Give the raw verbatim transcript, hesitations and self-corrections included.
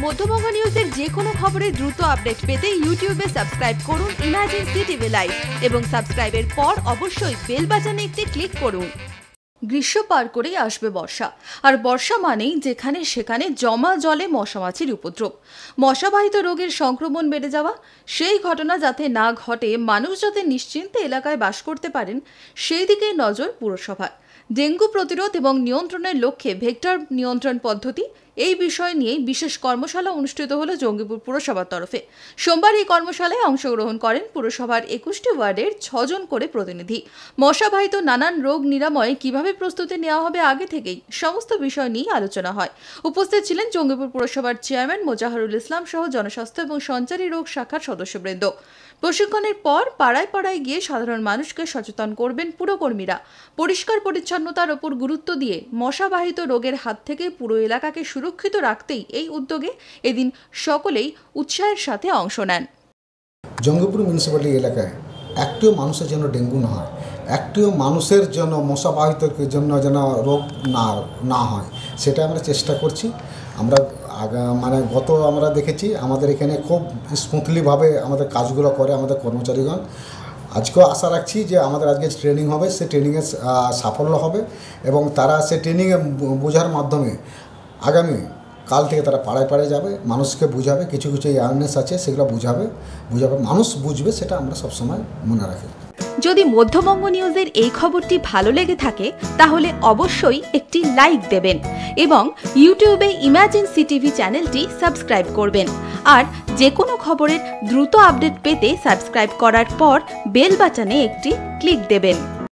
মধ্যবঙ্গ নিউজের যে কোনো খবরের দ্রুত আপডেট পেতে ইউটিউবে সাবস্ক্রাইব করুন ইমাজিন সিটিভি লাইভ এবং সাবস্ক্রাইবের পর অবশ্যই বেল বাটনে একটি ক্লিক করুন। গ্রীষ্ম পার করেই আসবে বর্ষা, আর বর্ষা মানেই যেখানে সেখানে জমা জলে মশামাছির উপদ্রব, মশাবাহিত রোগের সংক্রমণ বেড়ে যাওয়া। সেই ঘটনা যাতে না ঘটে, মানুষ যাতে নিশ্চিন্তে এলাকায় বাস করতে পারেন, সেই দিকে নজর পুরসভার। ডেঙ্গু প্রতিরোধ এবং নিয়ন্ত্রণের লক্ষ্যে ভেক্টর নিয়ন্ত্রণ পদ্ধতি এই বিষয় নিয়ে বিশেষ কর্মশালা অনুষ্ঠিত হলো জঙ্গিপুর পুরসভার তরফে। সোমবার এই কর্মশালায় অংশগ্রহণ করেন পুরসভার একুশটি ওয়ার্ডের ছজন করে প্রতিনিধি। মশাবাহিত নানান রোগ নিরাময়ে কিভাবে প্রস্তুতি নেওয়া হবে আগে থেকেই, সমস্ত বিষয় নিয়ে আলোচনা হয়। উপস্থিত ছিলেন জঙ্গিপুর পুরসভার চেয়ারম্যান মোজাহারুল ইসলাম সহ জনস্বাস্থ্য এবং সঞ্চারী রোগ শাখার সদস্যবৃন্দ। প্রশিক্ষণের পর পাড়ায় পাড়ায় গিয়ে সাধারণ মানুষকে সচেতন করবেন পুরকর্মীরা। পরিষ্কার পরিচ্ছন্নতার ওপর গুরুত্ব দিয়ে মশাবাহিত রোগের হাত থেকে পুরো এলাকাকে সুরক্ষিত রাখতেই এই উদ্যোগে এদিন সকলেই উৎসাহের সাথে অংশ নেন। জঙ্গিপুর মিউনিসিপ্যালিটি এলাকায় একটিও মানুষের জন্য ডেঙ্গু না হয়, একটিও মানুষের জন্য মশাবাহিত জন্য যেন রোগ না না হয়, সেটা আমরা চেষ্টা করছি। আমরা মানে গত আমরা দেখেছি আমাদের এখানে খুব স্মুথলিভাবে আমাদের কাজগুলো করে আমাদের কর্মচারীগণ। আজকেও আশা রাখছি যে আমাদের আজকে ট্রেনিং হবে, সে ট্রেনিংয়ে সাফল্য হবে এবং তারা সে ট্রেনিংয়ে বোঝার মাধ্যমে আগামী কাল থেকে তারা পাড়ায় পাড়ায় যাবে, মানুষকে বুঝাবে। কিছু কিছু অ্যাওয়ারনেস আছে, সেগুলো বুঝাবে বুঝাবে মানুষ বুঝবে, সেটা আমরা সবসময় মনে রাখি। যদি মধ্যবঙ্গ নিউজের এই খবরটি ভালো লেগে থাকে তাহলে অবশ্যই একটি লাইক দেবেন এবং ইউটিউবে ইমাজিন সিটিভি চ্যানেলটি সাবস্ক্রাইব করবেন। আর যে কোনো খবরের দ্রুত আপডেট পেতে সাবস্ক্রাইব করার পর বেল বাটনে একটি ক্লিক দেবেন।